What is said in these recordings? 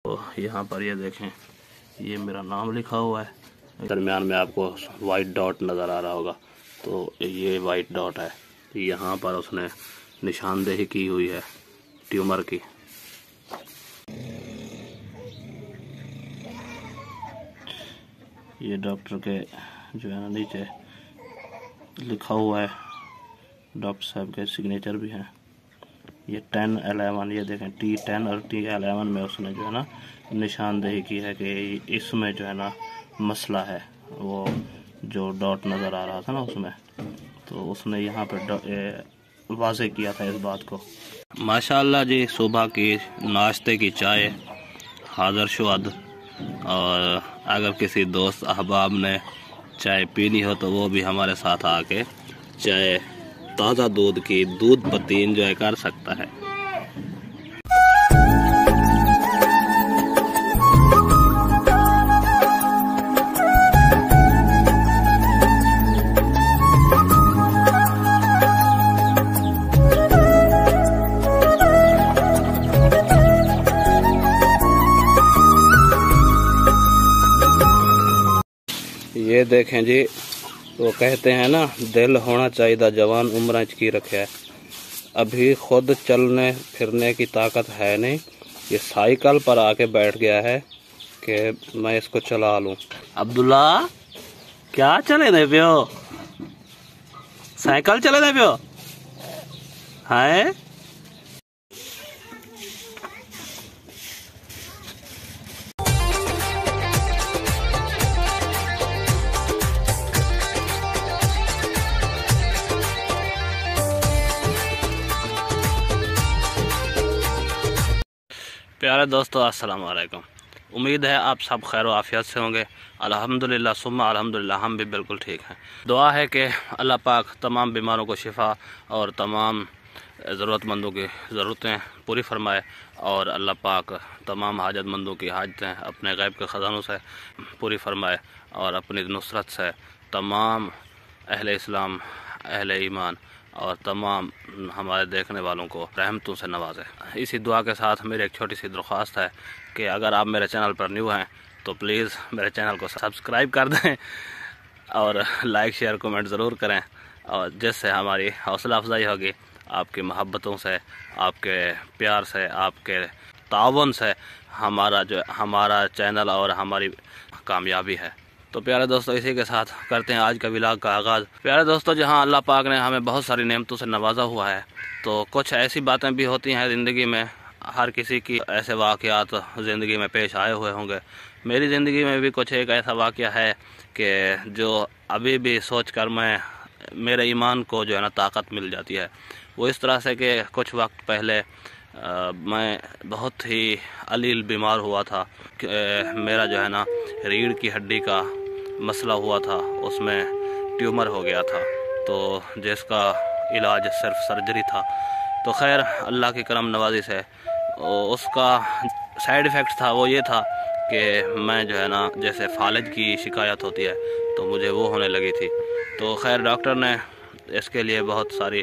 यहाँ पर ये देखें, ये मेरा नाम लिखा हुआ है। दरमियान में आपको वाइट डॉट नज़र आ रहा होगा, तो ये वाइट डॉट है। यहाँ पर उसने निशानदेही की हुई है ट्यूमर की। ये डॉक्टर के जो है ना नीचे लिखा हुआ है, डॉक्टर साहब के सिग्नेचर भी हैं। ये 10-11, ये देखें T10 और T11 में उसने जो है ना निशानदेही की है कि इसमें जो है ना मसला है। वो जो डॉट नज़र आ रहा था ना उसमें, तो उसने यहाँ पर वाज़े किया था इस बात को। माशाअल्लाह जी, सुबह की नाश्ते की चाय हाज़र शुअद, और अगर किसी दोस्त अहबाब ने चाय पीनी हो तो वो भी हमारे साथ आके चाय ताज़ा दूध की दूध पत्ती एंजॉय कर सकता है। ये देखें जी, वो कहते हैं ना, दिल होना चाहिए जवान उम्र की रखे है। अभी खुद चलने फिरने की ताकत है नहीं, ये साइकिल पर आके बैठ गया है कि मैं इसको चला लूं। अब्दुल्ला, क्या चले दे पियो? साइकिल चले दे पियो? है प्यारे दोस्तों, अस्सलाम वालेकुम। उम्मीद है आप सब खैर व आफियत से होंगे। अल्हम्दुलिल्लाह सुम्मा अल्हम्दुलिल्लाह, हम भी बिल्कुल ठीक हैं। दुआ है कि अल्लाह पाक तमाम बीमारों को शिफा और तमाम ज़रूरतमंदों की ज़रूरतें पूरी फरमाए, और अल्लाह पाक तमाम हाजतमंदों की हाजतें अपने गैब के ख़जानों से पूरी फरमाए, और अपनी नुसरत से तमाम अहले इस्लाम, अहले ईमान और तमाम हमारे देखने वालों को रहमतों से नवाजे। इसी दुआ के साथ मेरी एक छोटी सी दरख्वास्त है कि अगर आप मेरे चैनल पर न्यू हैं तो प्लीज़ मेरे चैनल को सब्सक्राइब कर दें और लाइक शेयर कमेंट ज़रूर करें, और जिससे हमारी हौसला अफजाई होगी। आपकी मोहब्बतों से, आपके प्यार से, आपके तावन से हमारा चैनल और हमारी कामयाबी है। तो प्यारे दोस्तों, इसी के साथ करते हैं आज का व्लॉग का आगाज़। प्यारे दोस्तों, जहां अल्लाह पाक ने हमें बहुत सारी नेमतों से नवाजा हुआ है, तो कुछ ऐसी बातें भी होती हैं ज़िंदगी में। हर किसी की ऐसे वाक़यात ज़िंदगी में पेश आए हुए होंगे। मेरी ज़िंदगी में भी कुछ एक ऐसा वाक़या है कि जो अभी भी सोच कर मेरे ईमान को जो है ना ताकत मिल जाती है। वो इस तरह से कि कुछ वक्त पहले मैं बहुत ही अलील बीमार हुआ था। मेरा जो है ना रीढ़ की हड्डी का मसला हुआ था, उसमें ट्यूमर हो गया था, तो जिसका इलाज सिर्फ सर्जरी था। तो खैर अल्लाह की करम नवाजी से उसका साइड इफ़ेक्ट था, वो ये था कि मैं जो है ना, जैसे फालिज की शिकायत होती है तो मुझे वो होने लगी थी। तो खैर डॉक्टर ने इसके लिए बहुत सारी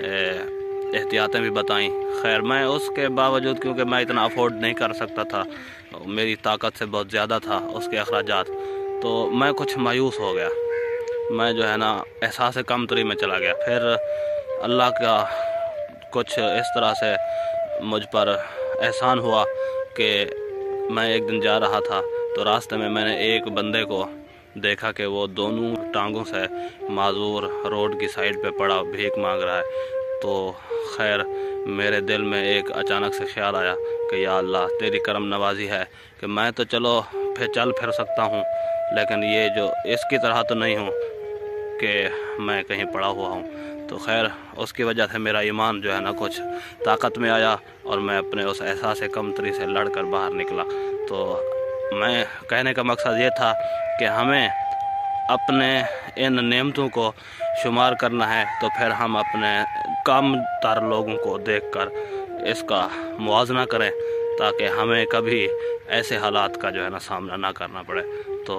एहतियातें भी बताई। खैर मैं उसके बावजूद, क्योंकि मैं इतना अफोर्ड नहीं कर सकता था, मेरी ताकत से बहुत ज़्यादा था उसके अखराजात, तो मैं कुछ मायूस हो गया। मैं जो है ना एहसास कमतरी में चला गया। फिर अल्लाह का कुछ इस तरह से मुझ पर एहसान हुआ कि मैं एक दिन जा रहा था, तो रास्ते में मैंने एक बंदे को देखा कि वो दोनों टांगों से माजूर रोड की साइड पे पड़ा भीख मांग रहा है। तो खैर मेरे दिल में एक अचानक से ख्याल आया कि या अल्लाह, तेरी करम नवाजी है कि मैं तो चलो चल फिर सकता हूँ, लेकिन ये जो इसकी तरह तो नहीं हूँ कि मैं कहीं पड़ा हुआ हूँ। तो खैर उसकी वजह से मेरा ईमान जो है ना कुछ ताकत में आया, और मैं अपने उस एहसास कमतरी से लड़कर बाहर निकला। तो मैं कहने का मकसद ये था कि हमें अपने इन नेमतों को शुमार करना है, तो फिर हम अपने कम तर लोगों को देखकर इसका मुआवजा करें, ताकि हमें कभी ऐसे हालात का जो है ना सामना ना करना पड़े। तो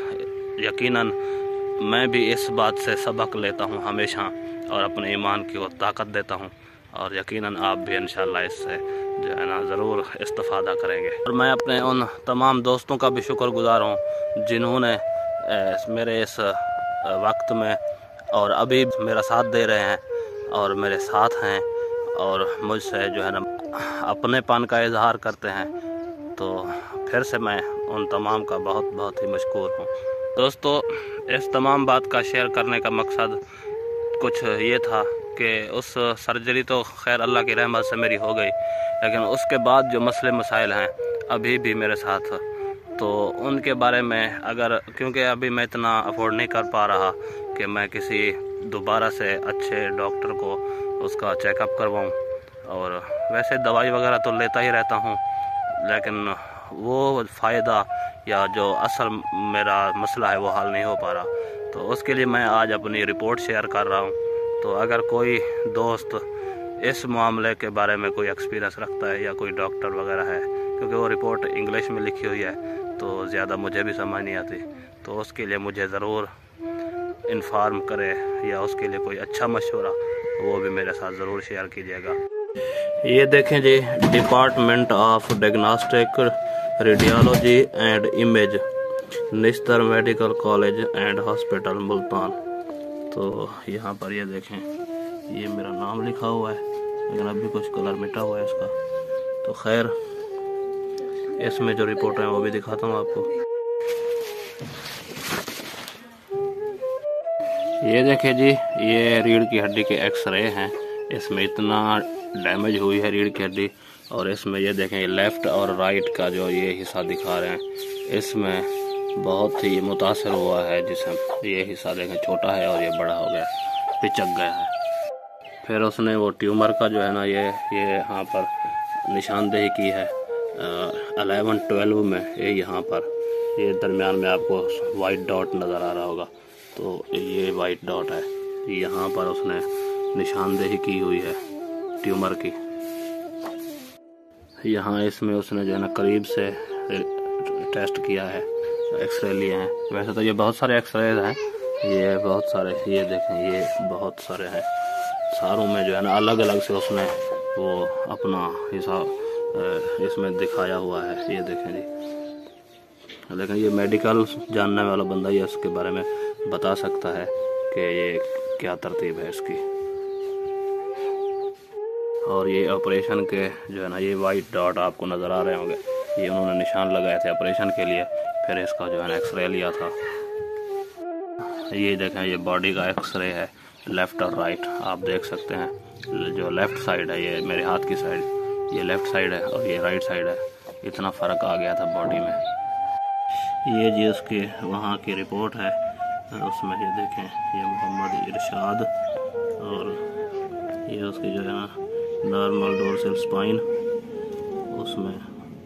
यकीनन मैं भी इस बात से सबक लेता हूँ हमेशा, और अपने ईमान की वो ताकत देता हूँ, और यकीनन आप भी इंशाअल्लाह इससे جو ہے نا ضرور استفادہ کریں گے۔ اور میں اپنے ان تمام دوستوں کا بھی شکر گزار ہوں جنہوں نے میرے اس وقت میں اور ابھی میرا ساتھ دے رہے ہیں اور میرے ساتھ ہیں اور مجھ سے جو ہے نا اپنے پن کا اظہار کرتے ہیں، تو پھر سے میں ان تمام کا بہت بہت ہی مشکور ہوں۔ دوستو، اس تمام بات کا شیئر کرنے کا مقصد کچھ یہ تھا کہ اس سرجری تو خیر اللہ کی رحمت سے میری ہو گئی، لیکن اس کے بعد جو مسئلے مسائل ہیں ابھی بھی میرے ساتھ، تو ان کے بارے میں کیونکہ ابھی میں اتنا افورڈ نہیں کر پا رہا کہ میں کسی دوبارہ سے اچھے ڈاکٹر کو اس کا چیک اپ کرواؤں، اور ویسے دوائی وغیرہ تو لیتا ہی رہتا ہوں، لیکن وہ فائدہ یا جو اصل میرا مسئلہ ہے وہ حل نہیں ہو پا رہا، تو اس کے لیے میں آج اپنی رپورٹ شیئر کر رہا ہوں۔ تو اگر کوئی دوست اس معاملے کے بارے میں کوئی ایکسپیرینس رکھتا ہے یا کوئی ڈاکٹر وغیرہ ہے، کیونکہ وہ رپورٹ انگلش میں لکھی ہوئی ہے تو زیادہ مجھے بھی سمجھ نہیں آتی، تو اس کے لیے مجھے ضرور انفارم کرے، یا اس کے لیے کوئی اچھا مشورہ وہ بھی میرے ساتھ ضرور شیئر کیجیے گا۔ یہ دیکھیں جی، department of diagnostic radiology and image, Nishtar medical college and hospital Multan. تو یہاں پر یہ دیکھیں، یہ میرا نام لکھا ہوا ہے لیکن ابھی کچھ کلر مٹا ہوا ہے اس کا، تو خیر اس میں جو رپورٹ ہے وہ بھی دکھاتا ہوں آپ کو۔ یہ دیکھیں جی، یہ ریڑھ کی ہڈی کے ایکس رے ہیں، اس میں اتنا ڈیمیج ہوئی ہے ریڑھ کی ہڈی، اور اس میں یہ دیکھیں یہ لیفٹ اور رائٹ کا جو یہ حصہ دکھا رہے ہیں، اس میں بہت ہی متاثر ہوا ہے جسم، یہ حصہ دیکھیں چھوٹا ہے اور یہ بڑا ہو گیا، پچک گیا ہے۔ پھر اس نے وہ ٹیومر کا جو ہے نا یہ یہاں پر نشاندہی کی ہے 11-12 میں، یہ یہاں پر یہ درمیان میں آپ کو وائٹ ڈاٹ نظر آ رہا ہوگا، تو یہ وائٹ ڈاٹ ہے، یہاں پر اس نے نشاندہی کی ہوئی ہے ٹیومر کی۔ یہاں اس میں اس نے جو ہے نا قریب سے ٹیسٹ کیا ہے، ایکس رے لیے ہیں، ویسے تو یہ بہت سارے ایکس رے ہیں، یہ بہت سارے، یہ دیکھیں یہ بہت سارے ہیں، ساروں میں جو ہے نا الگ الگ سے اس نے وہ اپنا حساب اس میں دکھایا ہوا ہے، یہ دیکھیں جی۔ لیکن یہ میڈیکل جاننے والا بندہ یہ اس کے بارے میں بتا سکتا ہے کہ یہ کیا ترتیب ہے اس کی۔ اور یہ آپریشن کے جو ہے نا یہ وائٹ ڈاٹ آپ کو نظر آ رہے ہوں گے، یہ انہوں نے نشان لگائے تھے آپریشن کے لیے، پھر اس کا جو ہے نا ایکس رے لیا تھا۔ یہ دیکھیں یہ باڈی کا ایکس رے ہے، لیفٹ اور رائٹ آپ دیکھ سکتے ہیں، جو لیفٹ سائیڈ ہے یہ میرے ہاتھ کی سائیڈ، یہ لیفٹ سائیڈ ہے اور یہ رائٹ سائیڈ ہے، اتنا فرق آ گیا تھا باڈی میں۔ یہ جی اس کی وہاں کی رپورٹ ہے، اس میں یہ دیکھیں یہ محمد ارشاد، اور یہ اس کی جو ہے نا نارمل ڈورسل اسپائن، اس میں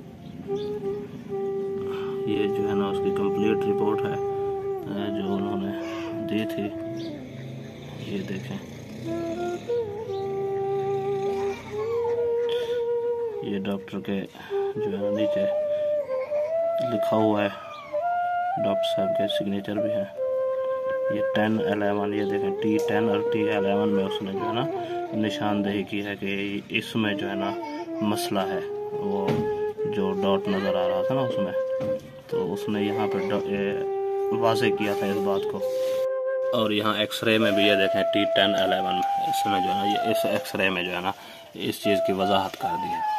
یہ جو ہے نا اس کی کمپلیٹ رپورٹ ہے جو انہوں نے دی تھی، یہ دیکھیں یہ ڈاکٹر کے جو ہے نیچے لکھا ہوا ہے، ڈاکٹر صاحب کے سگنیچر بھی ہیں، یہ 10-11 یہ دیکھیں T10 اور T11 میں اس نے جو ہے نا نشاندہی کی ہے کہ اس میں جو ہے نا مسئلہ ہے، وہ جو ڈاٹ نظر آ رہا تھا نا اس میں، تو اس نے یہاں پہ واضح کیا تھا اس بات کو۔ اور یہاں ایکس رے میں بھی یہ دیکھیں T10-11 اس میں جو ہے نا یہ اس ایکس رے میں جو ہے نا اس چیز کی وضاحت کر دی ہے۔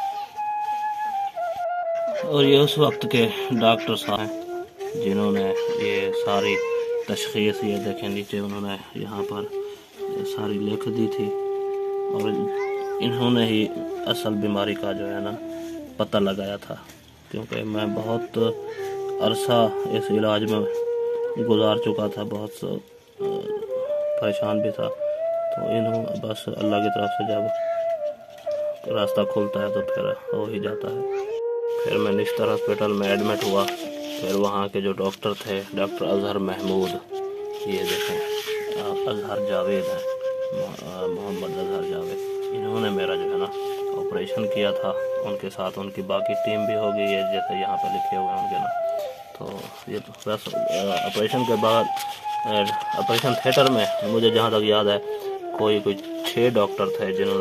اور یہ اس وقت کے ڈاکٹر صاحب ہیں جنہوں نے یہ ساری تشخیص یہ دیکھیں نیچے انہوں نے یہاں پر ساری لکھ دی تھی، اور انہوں نے ہی اصل بیماری کا جو ہے نا پتہ لگایا تھا، کیونکہ میں بہت عرصہ اس علاج میں گزار چکا تھا، بہت پریشان بھی تھا، تو انہوں بس اللہ کی طرف سے جب راستہ کھلتا ہے تو پھر ہو ہی جاتا ہے۔ پھر میں نشتر ہاسپٹل میں ایڈمٹ ہوا، پھر وہاں کے جو ڈاکٹر تھے ڈاکٹر اظہر محمود، یہ دیکھیں اظہر جاوید ہیں، محمد اظہر جاوید، انہوں نے میرا جو ہے نا آپریشن کیا تھا، ان کے ساتھ ان کی باقی ٹیم بھی ہو گئی ہے جیسے یہاں پہ لکھے ہوئے ہیں ان کے نا۔ تو یہ بس آپریشن کے بعد آپریشن تھیٹر میں مجھے جہاں تک یاد ہے کوئی 6 ڈاکٹر تھے جنہوں نے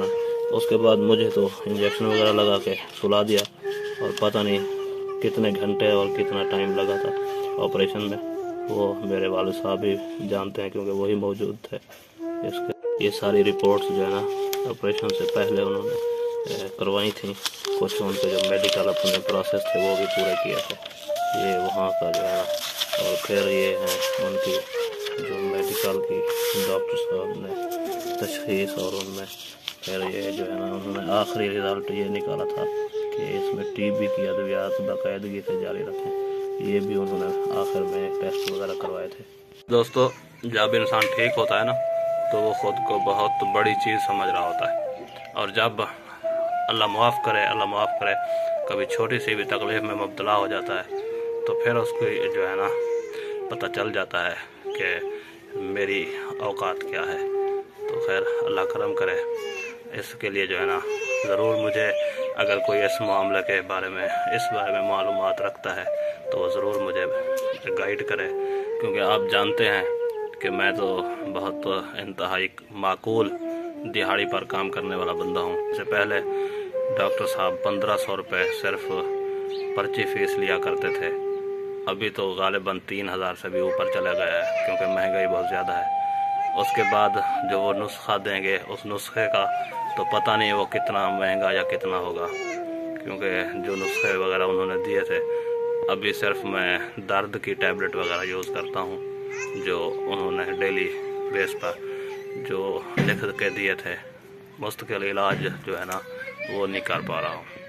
اس کے بعد مجھے تو انجیکشن وغیرہ لگا کے سلا دیا، اور پتہ نہیں کتنے گھنٹے اور کتنا ٹائم لگا تھا آپریشن میں، وہ میرے والد صاحب بھی جانتے ہیں کیونکہ وہی موجود تھے۔ یہ ساری رپورٹس جو ہے نا آپریشن سے پہلے انہوں نے کروائی تھیں، کچھ ان کے جو میڈیکل اپنے پروسیس تھے وہ بھی پورے کیے تھے، یہ وہاں کا جو ہے نا۔ اور پھر یہ ہیں ان کی جو میڈیکل کی ڈاکٹر صاحب نے تشخیص، اور ان میں پھر یہ جو ہے نا انہوں نے آخری رزلٹ یہ نکالا تھا کہ اس میں ٹی بی کی ادویات باقاعدگی سے جاری رکھیں، یہ بھی انہوں نے آخر میں ٹیسٹ وغیرہ کروائے تھے۔ دوستو، جب انسان ٹھیک ہوتا ہے نا تو وہ خود کو بہت بڑی چیز سمجھ رہا ہوتا ہے، اور جب اللہ معاف کرے کبھی چھوٹی سی بھی تکلیف میں مبتلا ہو جاتا ہے تو پھر اس کو جو ہے نا پتہ چل جاتا ہے کہ میری اوقات کیا ہے۔ تو خیر اللہ کرم کرے، اس کے لیے جو ہے نا ضرور مجھے اگر کوئی اس معاملے کے بارے میں معلومات رکھتا ہے تو وہ ضرور مجھے گائیڈ کرے، کیونکہ آپ جانتے ہیں کہ میں تو بہت انتہائی معقول دہاڑی پر کام کرنے والا بندہ ہوں۔ اس سے پہلے ڈاکٹر صاحب 1500 روپے صرف پرچی فیس لیا کرتے تھے، ابھی تو غالباً 3000 سے بھی اوپر چلا گیا ہے کیونکہ مہنگائی بہت زیادہ ہے۔ اس کے بعد جو وہ نسخہ دیں گے اس نسخے کا تو پتہ نہیں وہ کتنا مہنگا یا کتنا ہوگا، کیونکہ جو نسخے وغیرہ انہوں نے دیے تھے، ابھی صرف میں درد کی ٹیبلٹ وغیرہ یوز کرتا ہوں جو انہوں نے ڈیلی بیس پر جو لکھ کے دیے تھے، مستقل علاج جو ہے نا وہ نہیں کر پا رہا ہوں۔